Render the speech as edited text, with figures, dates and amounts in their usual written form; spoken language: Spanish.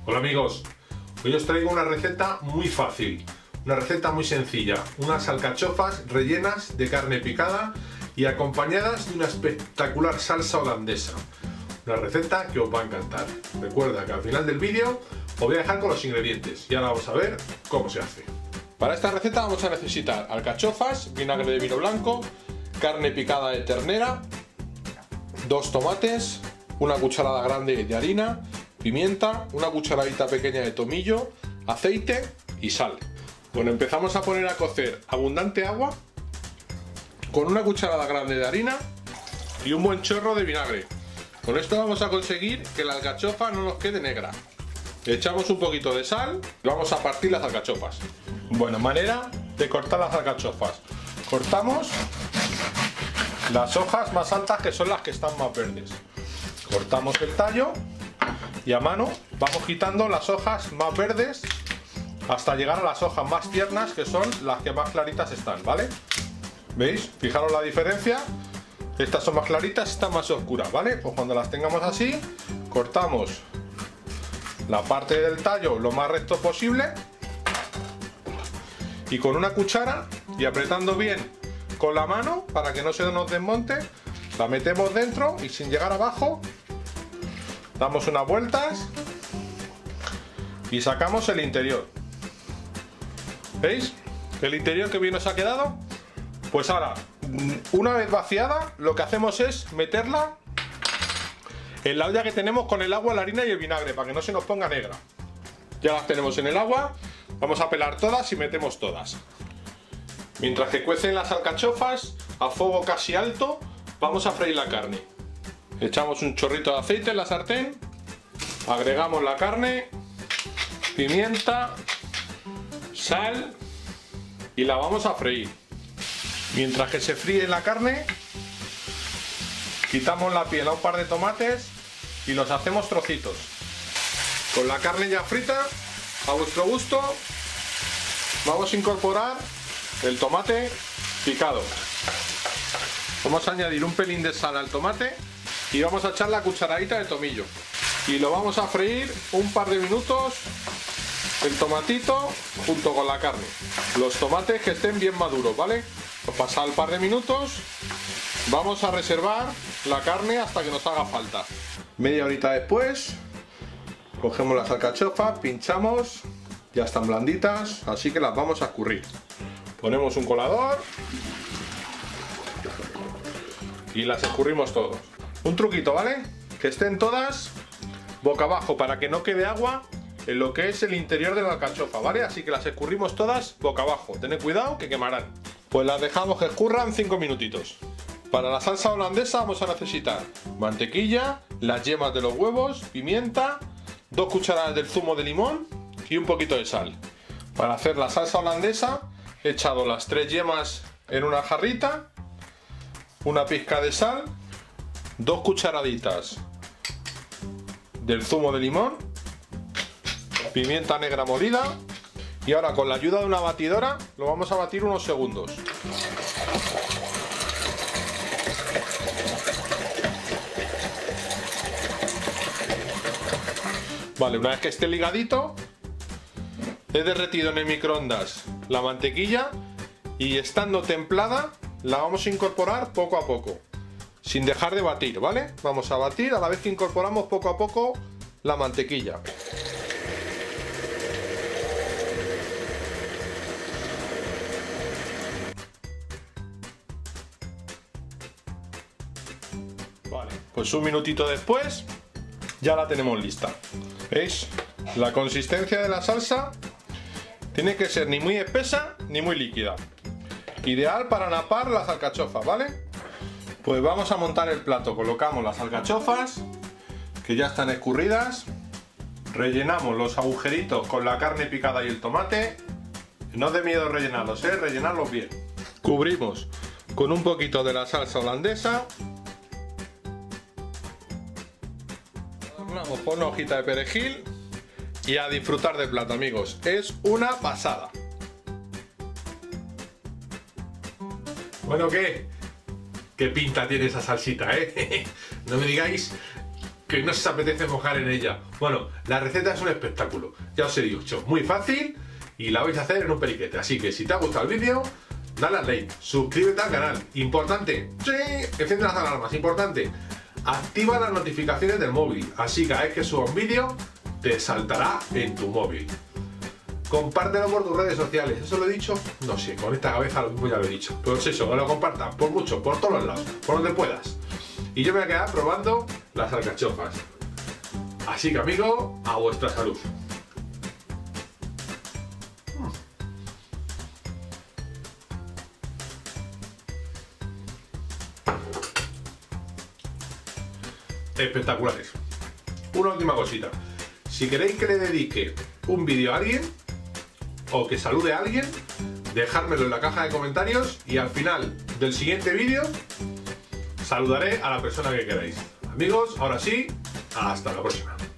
Hola amigos, hoy os traigo una receta muy fácil, una receta muy sencilla, unas alcachofas rellenas de carne picada y acompañadas de una espectacular salsa holandesa. Una receta que os va a encantar. Recuerda que al final del vídeo os voy a dejar con los ingredientes y ahora vamos a ver cómo se hace. Para esta receta vamos a necesitar alcachofas, vinagre de vino blanco, carne picada de ternera, 2 tomates, una cucharada grande de harina, pimienta, una cucharadita pequeña de tomillo, aceite y sal. Bueno, empezamos a poner a cocer abundante agua con una cucharada grande de harina y un buen chorro de vinagre. Con esto vamos a conseguir que la alcachofa no nos quede negra. Le echamos un poquito de sal y vamos a partir las alcachofas. Bueno, manera de cortar las alcachofas. Cortamos las hojas más altas, que son las que están más verdes. Cortamos el tallo y a mano vamos quitando las hojas más verdes hasta llegar a las hojas más tiernas, que son las que más claritas están, ¿vale? ¿Veis? Fijaros la diferencia. Estas son más claritas, estas más oscuras, ¿vale? Pues cuando las tengamos así, cortamos la parte del tallo lo más recto posible y con una cuchara y apretando bien con la mano para que no se nos desmonte, la metemos dentro y sin llegar abajo damos unas vueltas y sacamos el interior. ¿Veis? El interior que bien nos ha quedado. Pues ahora, una vez vaciada, lo que hacemos es meterla en la olla que tenemos con el agua, la harina y el vinagre, para que no se nos ponga negra. Ya las tenemos en el agua, vamos a pelar todas y metemos todas. Mientras que cuecen las alcachofas, a fuego casi alto, vamos a freír la carne. Echamos un chorrito de aceite en la sartén, agregamos la carne, pimienta, sal y la vamos a freír. Mientras que se fríe la carne, quitamos la piel a un par de tomates y los hacemos trocitos. Con la carne ya frita, a vuestro gusto, vamos a incorporar el tomate picado. Vamos a añadir un pelín de sal al tomate y vamos a echar la cucharadita de tomillo. Y lo vamos a freír un par de minutos el tomatito junto con la carne. Los tomates que estén bien maduros, ¿vale? Pues pasado el par de minutos vamos a reservar la carne hasta que nos haga falta. Media horita después cogemos las alcachofas, pinchamos, ya están blanditas, así que las vamos a escurrir. Ponemos un colador y las escurrimos todos. Un truquito, ¿vale? Que estén todas boca abajo para que no quede agua en lo que es el interior de la alcachofa, ¿vale? Así que las escurrimos todas boca abajo. Tened cuidado que quemarán. Pues las dejamos que escurran 5 minutitos. Para la salsa holandesa vamos a necesitar mantequilla, las yemas de los huevos, pimienta, 2 cucharadas del zumo de limón y un poquito de sal. Para hacer la salsa holandesa he echado las 3 yemas en una jarrita, una pizca de sal, 2 cucharaditas del zumo de limón, pimienta negra molida y ahora con la ayuda de una batidora lo vamos a batir unos segundos. Vale, una vez que esté ligadito, he derretido en el microondas la mantequilla y estando templada la vamos a incorporar poco a poco, sin dejar de batir, ¿vale? Vamos a batir a la vez que incorporamos poco a poco la mantequilla. Vale, pues un minutito después ya la tenemos lista. ¿Veis? La consistencia de la salsa tiene que ser ni muy espesa ni muy líquida. Ideal para napar las alcachofas, ¿vale? Pues vamos a montar el plato. Colocamos las alcachofas, que ya están escurridas. Rellenamos los agujeritos con la carne picada y el tomate. No os dé miedo rellenarlos, rellenarlos bien. Cubrimos con un poquito de la salsa holandesa. Adornamos con una hojita de perejil y a disfrutar del plato, amigos. Es una pasada. Bueno, ¿qué pinta tiene esa salsita, No me digáis que no se apetece mojar en ella. Bueno, la receta es un espectáculo, ya os he dicho, muy fácil y la vais a hacer en un periquete. Así que si te ha gustado el vídeo, dale al like, suscríbete al canal, importante, sí, enciende las alarmas, importante, activa las notificaciones del móvil, así cada vez que suba un vídeo te saltará en tu móvil. Compártelo por tus redes sociales, ¿eso lo he dicho? No sé, con esta cabeza lo mismo ya lo he dicho. Pero es eso, que lo compartas por mucho, por todos los lados, por donde puedas. Y yo me voy a quedar probando las alcachofas. Así que amigo, a vuestra salud. Espectaculares. Una última cosita. Si queréis que le dedique un vídeo a alguien o que salude a alguien, dejármelo en la caja de comentarios y al final del siguiente vídeo saludaré a la persona que queráis. Amigos, ahora sí, hasta la próxima.